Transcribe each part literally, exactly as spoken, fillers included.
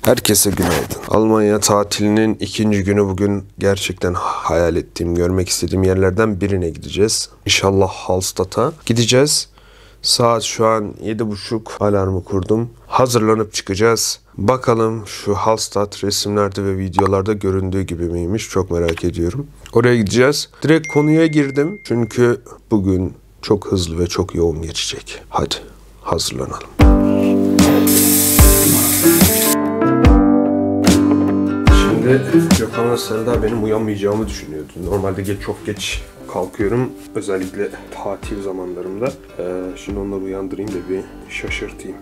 Herkese günaydın. Almanya tatilinin ikinci günü bugün. Gerçekten hayal ettiğim, görmek istediğim yerlerden birine gideceğiz. İnşallah Hallstatt'a gideceğiz. Saat şu an yedi buçuk, alarmı kurdum. Hazırlanıp çıkacağız. Bakalım şu Hallstatt resimlerde ve videolarda göründüğü gibi miymiş, çok merak ediyorum. Oraya gideceğiz. Direkt konuya girdim. Çünkü bugün çok hızlı ve çok yoğun geçecek. Hadi hazırlanalım. Şimdi Gökhan'la Selda benim uyanmayacağımı düşünüyordu. Normalde geç, çok geç kalkıyorum. Özellikle tatil zamanlarımda. Ee, şimdi onları uyandırayım da bir şaşırtayım.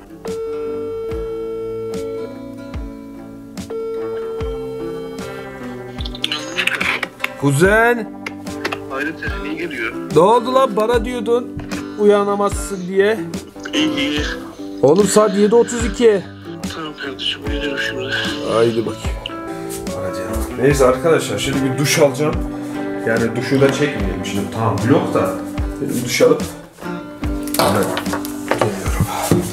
Kuzen! Hayret sesin iyi geliyor. Ne oldu lan? Bana diyordun uyanamazsın diye. İyi iyi. Oğlum saat yedi otuz iki. Tamam kardeşim uyanıyorum şimdi. Haydi bakayım. Hadi ya. Neyse arkadaşlar, şimdi bir duş alacağım. Yani duşu da çekmeyeyim şimdi. Tamam vlog da. Benim duş alıp hemen geliyorum.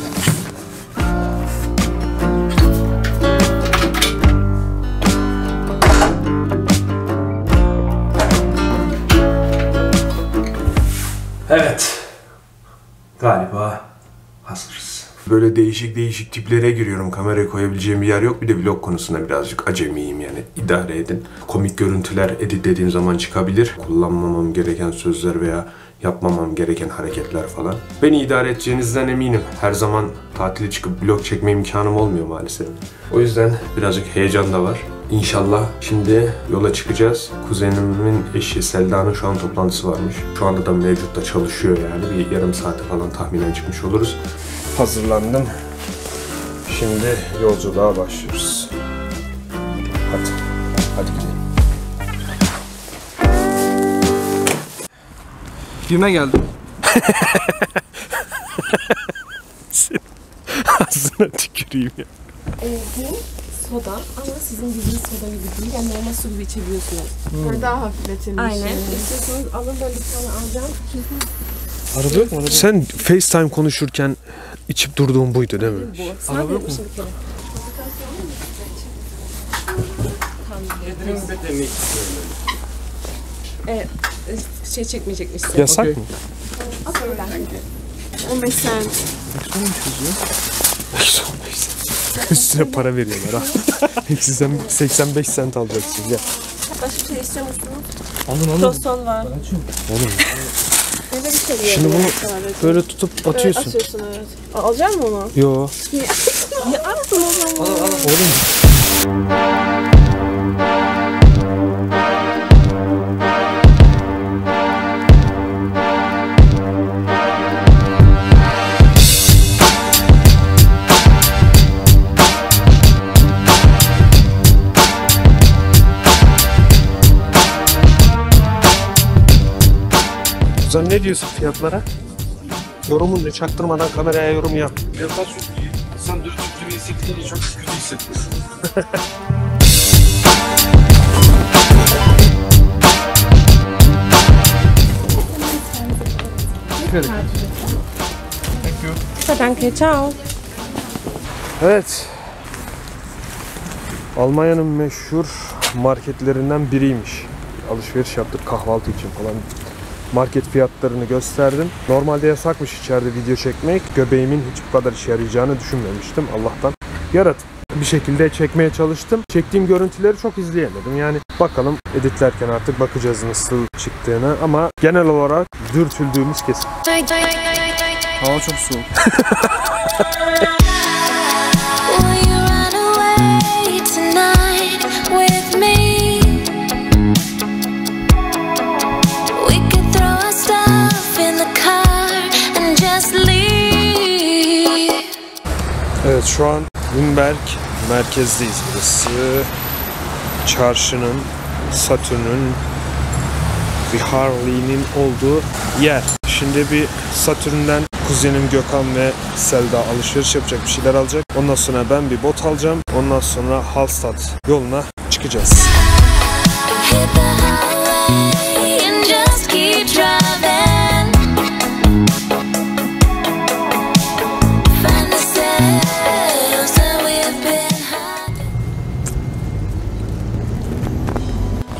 Evet. Galiba hazırız. Böyle değişik değişik tiplere giriyorum. Kamerayı koyabileceğim bir yer yok. Bir de vlog konusunda birazcık acemiyim yani. İdare edin. Komik görüntüler editlediğim zaman çıkabilir. Kullanmamam gereken sözler veya yapmamam gereken hareketler falan. Beni idare edeceğinizden eminim. Her zaman tatile çıkıp vlog çekme imkanım olmuyor maalesef. O yüzden birazcık heyecan da var. İnşallah şimdi yola çıkacağız. Kuzenimin eşi Selda'nın şu an toplantısı varmış. Şu anda da mevcutta çalışıyor yani. Bir yarım saate falan tahminen çıkmış oluruz. Hazırlandım. Şimdi yolculuğa başlıyoruz. Hadi. Hadi gidelim. Birine geldim. Ağzına tüküreyim ya. Ee, bu soda ama sizin bildiğiniz soda gibi değil. Yani normal su gibi içebiliyorsunuz. Hmm. Daha hafifletilmiş. Aynen. İstiyorsanız alın, ben bir tane alacağım. Araba yok mu? Araba? Sen FaceTime konuşurken içip durduğun buydu değil mi? Bu. Araba yok mu? Bir kere. Evet, şey çekmeyecekmişsin. Yasak Okay. mı? on beş sent. Üstüne para veriyorlar ha. Hepsi sen seksen beş sent alacaksın ya. Başka bir şey istiyor musunuz? Alın alın. Toston var. Oğlum. Ne de bir şey Şimdi bunu sadece. böyle tutup Evet, atıyorsun. atıyorsun evet. A- Alacak mısın onu? Yo. Ya attın o zaman. Alın alın. Oğlum. Sen ne diyorsun fiyatlara? Yorumunu çaktırmadan kameraya yorum yap. Fiyatlar çok iyi. Sen dört yüz lirayı sektiğinde çok kötü hissetmişsin. Thank you. Danke, ciao. Evet. Almanya'nın meşhur marketlerinden biriymiş. Alışveriş yaptık kahvaltı için falan. Market fiyatlarını gösterdim. Normalde yasakmış içeride video çekmek. Göbeğimin hiç bu kadar işe yarayacağını düşünmemiştim. Allah'tan yaratıp bir şekilde çekmeye çalıştım. Çektiğim görüntüleri çok izleyemedim. Yani bakalım editlerken artık bakacağız nasıl çıktığını. Ama genel olarak dürtüldüğümüz kesin. Hava çok soğuk. Evet, şu an Nürnberg merkezdeyiz burası. Çarşının, Satürn'ün bir Harley'nin olduğu yer. Şimdi bir Satürn'den kuzenim Gökhan ve Selda alışveriş yapacak, bir şeyler alacak. Ondan sonra ben bir bot alacağım. Ondan sonra Hallstatt yoluna çıkacağız.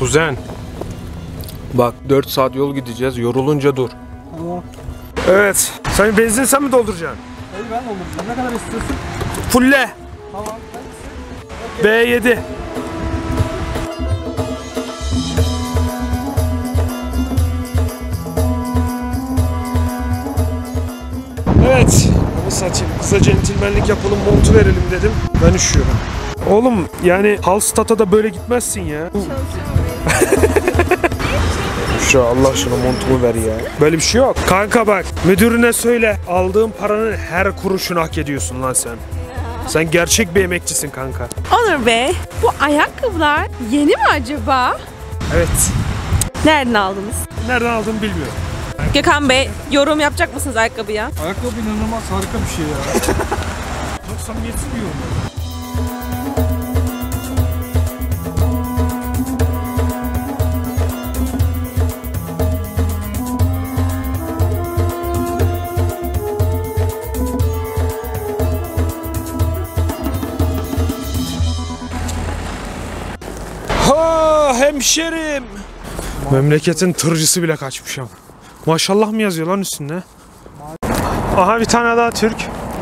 Kuzen. Bak dört saat yol gideceğiz. Yorulunca dur. Tamam. Evet. Sen benzin sen mi dolduracaksın? Hayır ben dolduracağım. Ne kadar istiyorsun? Fulle. Tamam. B yedi. Evet. Onu satayım. Kıza centilmenlik yapalım, montu verelim dedim. Ben üşüyorum. Oğlum yani Hallstatt'a da böyle gitmezsin ya. Şu Allah şuna montumu ver ya. Böyle bir şey yok. Kanka bak müdürüne söyle. Aldığın paranın her kuruşunu hak ediyorsun lan sen. Sen gerçek bir emekçisin kanka. Onur Bey, bu ayakkabılar yeni mi acaba? Evet. Nereden aldınız? Nereden aldığımı bilmiyorum. Gökhan Bey, yorum yapacak mısınız ayakkabıya? Ayakkabı inanılmaz harika bir şey ya. Çok samimiyetsiz bir yorum. Ha hemşerim. Memleketin tırcısı bile kaçmış ama. Maşallah mı yazıyor lan üstünde? Aha bir tane daha Türk.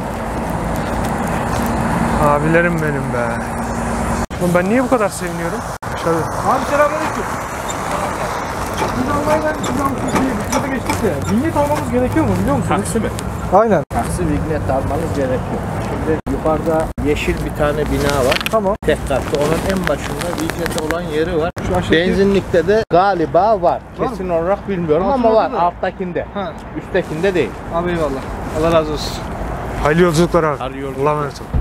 Abilerim benim be. Oğlum ben niye bu kadar seviniyorum? Şöyle. Abi selamünaleyküm. Biz Almanya'dan çıkan Türkiye'ye bütçede geçtik de. Vignette almamız gerekiyor mu biliyor musun? Taksi mi? Aynen. Taksi vignette almanız gerekiyor. Şimdi yukarıda yeşil bir tane bina var. Tamam. Tek katlı. Onun en başında vignette olan yeri var. Şu aşağıdaki- Benzinlikte de galiba var. Var Kesin olarak bilmiyorum Altında ama var. da. Alttakinde. Ha. Üsttekinde değil. Abi eyvallah. Allah razı olsun. Hayırlı yolculuklar abi. Hayırlı yolculuklar. Allah'a emanet olun.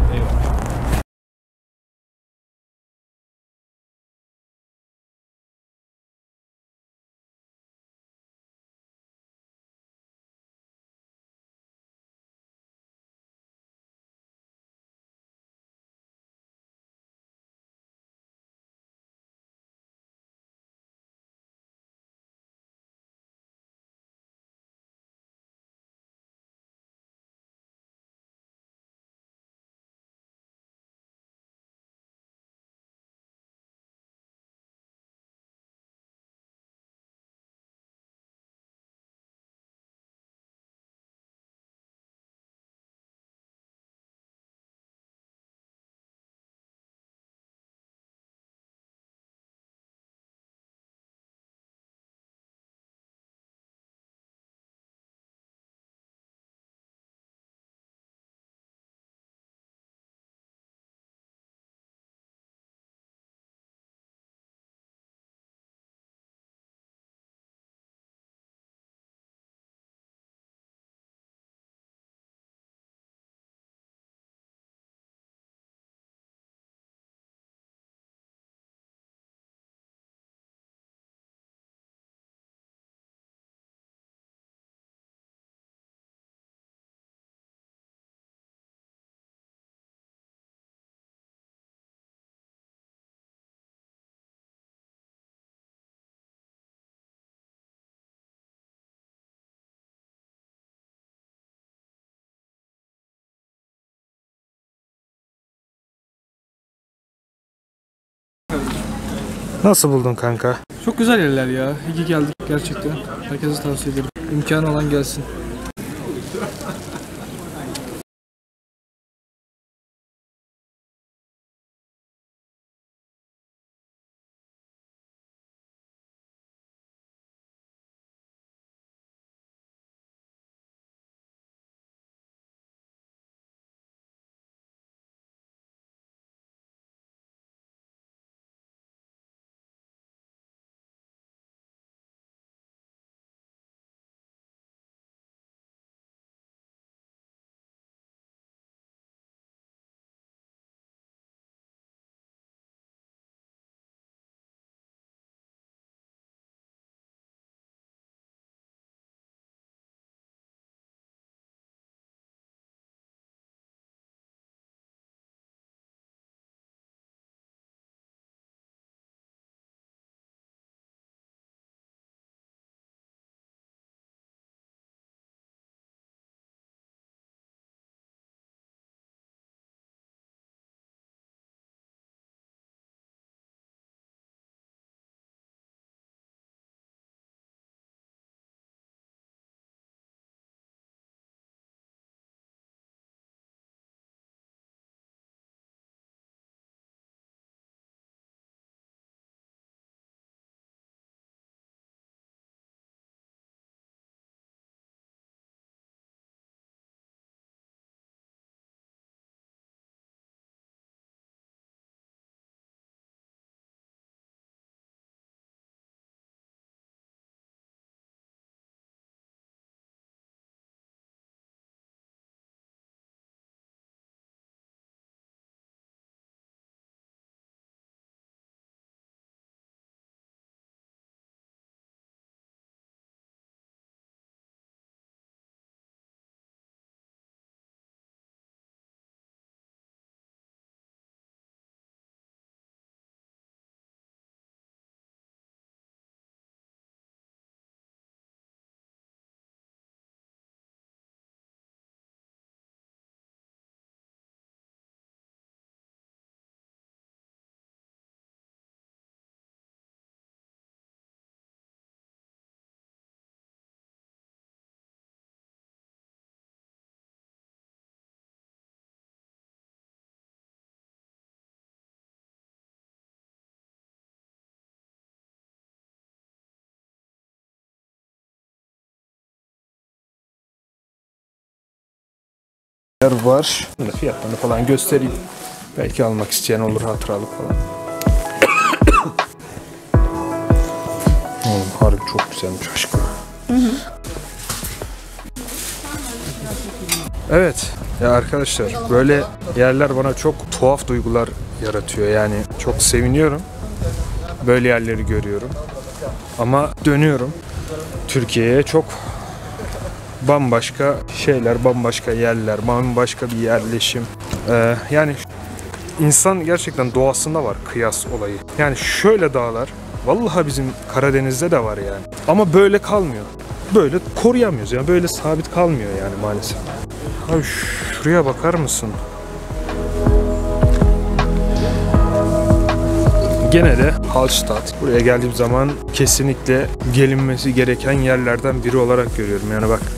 Nasıl buldun kanka? Çok güzel yerler ya. İyi ki geldik gerçekten. Herkese tavsiye ederim. İmkanı olan gelsin. var. Fiyatlarını falan göstereyim. Belki almak isteyen olur, hatıralık falan. Oğlum harbi çok güzelmiş aşkım. Hı hı. Evet ya arkadaşlar, böyle yerler bana çok tuhaf duygular yaratıyor. Yani çok seviniyorum. Böyle yerleri görüyorum. Ama dönüyorum. Türkiye'ye çok bambaşka şeyler, bambaşka yerler, bambaşka bir yerleşim. Ee, yani insan gerçekten doğasında var kıyas olayı. Yani şöyle dağlar, vallahi bizim Karadeniz'de de var yani. Ama böyle kalmıyor. Böyle koruyamıyoruz yani, böyle sabit kalmıyor yani maalesef. Abi şuraya bakar mısın? Gene de Hallstatt. Buraya geldiğim zaman kesinlikle gelinmesi gereken yerlerden biri olarak görüyorum. Yani bak,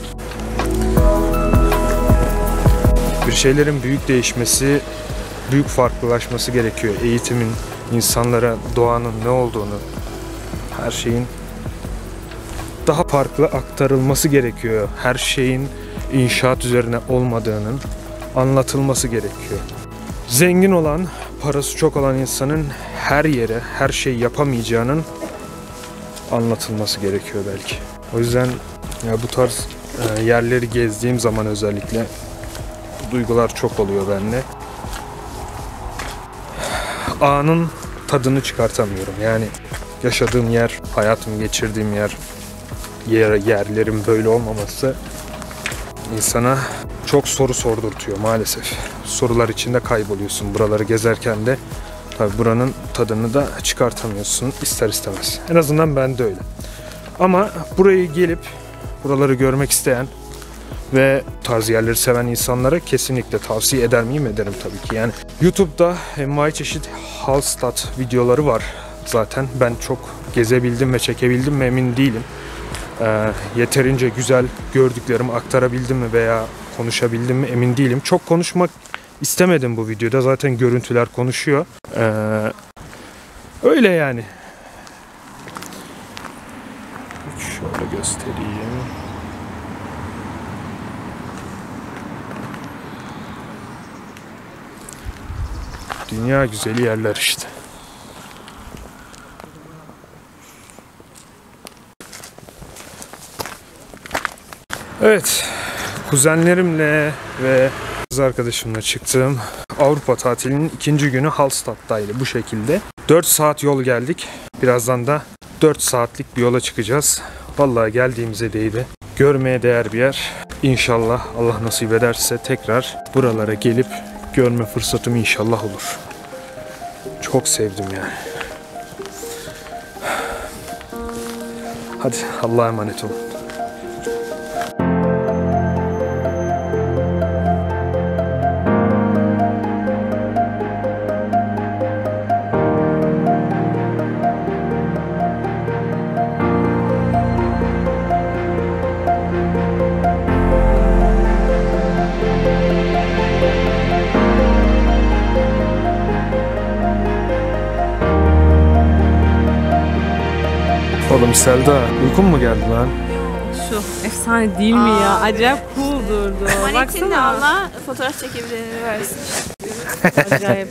bir şeylerin büyük değişmesi, büyük farklılaşması gerekiyor. Eğitimin, insanlara doğanın ne olduğunu, her şeyin daha farklı aktarılması gerekiyor. Her şeyin inşaat üzerine olmadığının anlatılması gerekiyor. Zengin olan, parası çok olan insanın her yere, her şey yapamayacağının anlatılması gerekiyor belki. O yüzden ya bu tarz e, yerleri gezdiğim zaman özellikle duygular çok oluyor bende. Anın tadını çıkartamıyorum. Yani yaşadığım yer, hayatımı geçirdiğim yer, yer yerlerin böyle olmaması insana çok soru sordurtuyor maalesef. Sorular içinde kayboluyorsun buraları gezerken de. Tabii buranın tadını da çıkartamıyorsun ister istemez. En azından ben de öyle. Ama burayı gelip buraları görmek isteyen ve tarz yerleri seven insanlara kesinlikle tavsiye eder miyim? Ederim tabii ki. Yani YouTube'da envai çeşit Hallstatt videoları var zaten. Ben çok gezebildim ve çekebildim mi emin değilim. Ee, yeterince güzel gördüklerimi aktarabildim mi veya konuşabildim mi emin değilim. Çok konuşmak istemedim bu videoda. Zaten görüntüler konuşuyor. Ee, öyle yani. Şöyle göstereyim. Dünya güzeli yerler işte. Evet, kuzenlerimle ve kız arkadaşımla çıktığım Avrupa tatilinin ikinci günü Hallstatt'taydı bu şekilde. dört saat yol geldik. Birazdan da dört saatlik bir yola çıkacağız. Vallahi geldiğimize değdi. Görmeye değer bir yer. İnşallah Allah nasip ederse tekrar buralara gelip görme fırsatım inşallah olur. Çok sevdim yani. Hadi Allah'a emanet olun. Oğlum Selda, uykun mu geldi lan? Şu efsane değil mi ya? Acayip cool durdu. Manetini Baksana. Allah fotoğraf çekebileni versin. Acayip.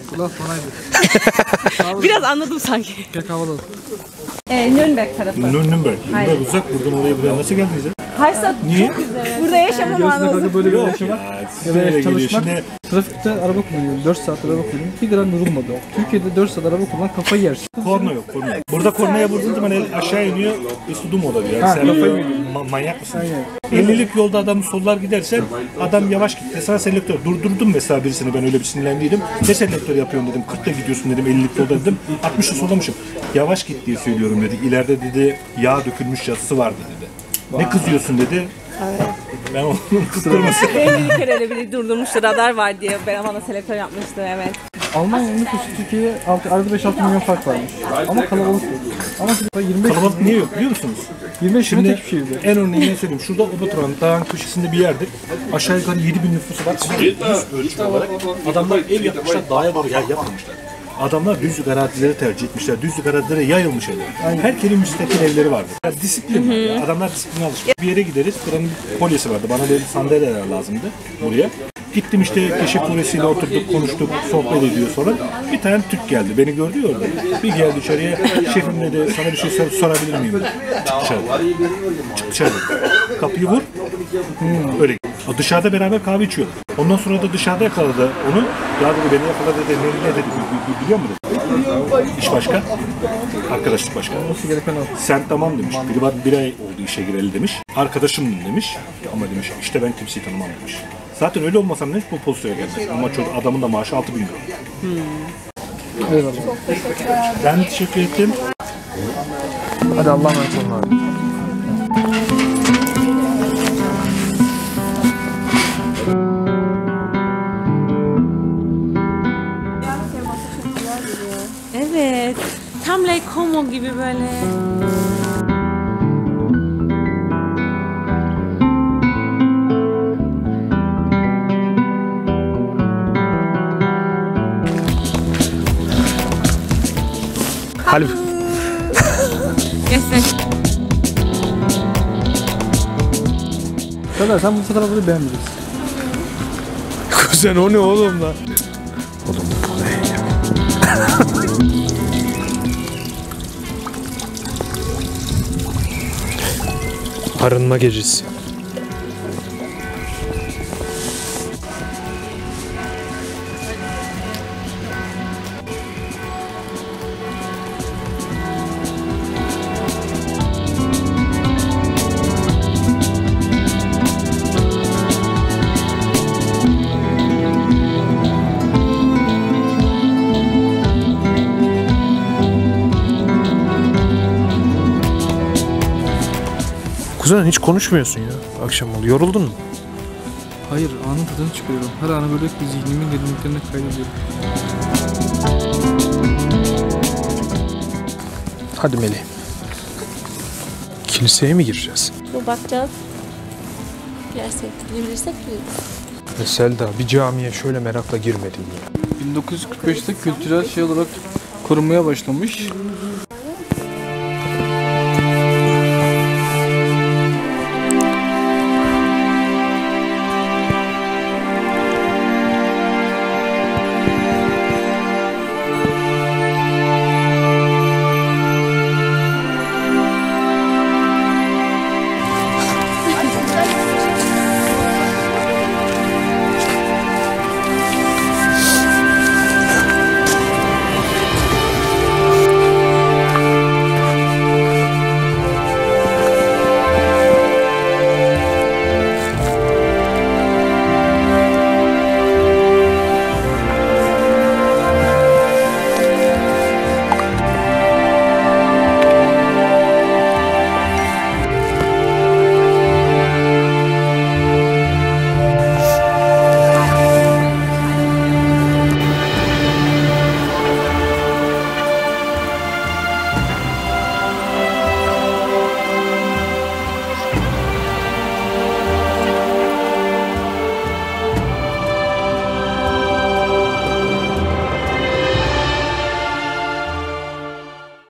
Biraz anladım sanki. Pek havalı. Ee, Nürnberg tarafı. Nürnberg. Nürnberg uzak, buradan oraya buraya nasıl geldiniz ya? Haysa çok güzel. Burada yaşamam lazım. Böyle bir Yok yaşam. ya, Ya böyle da geliyor. çalışmak. Şimdi Trafikte araba kullanıyorum. dört saat araba kullanıyorum. bir gram yorulmadı. Türkiye'de dört saat araba kullan kafayı yersin. korna yok, korna yok. Burada kornaya vurduğun zaman el aşağı iniyor, üstüdüm oluyor yani. Ha, Sen kafayı ma- manyak mısın? Aynen. ellilik yolda adam sollar gidersen adam yavaş git. Mesela selektör durdurdum mesela birisini, ben öyle bir sinirlendiydim. Ne selektör yapıyorum dedim, kırkla gidiyorsun dedim, ellilik yolda dedim. altmışla sollamışım. Yavaş git diye söylüyorum dedi. İleride dedi yağ dökülmüş yazısı vardı dedi. Ne kızıyorsun dedi. Evet. Ben onun kızdırması. elli kere öyle biri durdurmuştu, radar var diye ben bana selektör yapmıştı, evet. Almanya'nın nüfusu Türkiye'ye arada beş altı milyon fark varmış. Ama kalabalık yok. Ama yirmi beş Kalabalık niye yok biliyor musunuz? yirmi beş Şimdi tek bir şey yok. en örneğini söyleyeyim. Şurada Obertron dağın köşesinde bir yerdir. Aşağı yukarı yedi bin nüfusu var. Ama yüz ölçümü olarak adamlar ev yapmışlar, dağa doğru yer yapmamışlar. Adamlar düzlük arazileri tercih etmişler. Düzlük arazilere yayılmış evler. Herkesin müstakil evleri vardı. Yani disiplin var ya. Adamlar disipline alışmış. Bir yere gideriz. Buranın bir polyesi vardı. Bana böyle sandalyeler lazımdı buraya. Gittim işte keşif kulesiyle oturduk, konuştuk, sohbet ediyor sonra. Bir tane Türk geldi. Beni gördü ya orada. Bir geldi içeriye. Şefim dedi, sana bir şey sor- sorabilir miyim dedi. Çık dışarı. Çık dışarı. Kapıyı vur. Hmm, öyle. O dışarıda beraber kahve içiyor. Ondan sonra da dışarıda yakaladı onu. Ya dedi beni yakaladı dedi. Ne, ne dedi bi- bi- biliyor musun dedi. İş başka. Arkadaşlık başka. Sen tamam demiş. Bir, var- bir ay oldu işe gireli demiş. Arkadaşımdım demiş. Ama demiş işte ben kimseyi tanımam demiş. Zaten öyle olmasam demiş bu pozisyona gelmez. Ama çocuk, adamın da maaşı altı bin lira. Eyvallah. Ben teşekkür ettim. Hadi Allah'a emanet olun abi. Evet. Tam Lake Como gibi böyle. Halif. Göster. Serdar sen bu fotoğrafları beğenmeyeceksin. Kuzen o ne oğlum lan? Oğlum bu ne ya? Arınma gecesi. Kuzen hiç konuşmuyorsun ya akşam oldu. Yoruldun mu? Hayır, anın tadını çıkarıyorum. Her anı böyle zihnimin derinliklerine kaydediyorum. Hadi Melih. Kiliseye mi gireceğiz? Bu bakacağız. Biraz sevdirebilirsek gireriz. E Selda bir camiye şöyle merakla girmedin ya. bin dokuz yüz kırk beşte kültürel şey olarak korunmaya başlamış.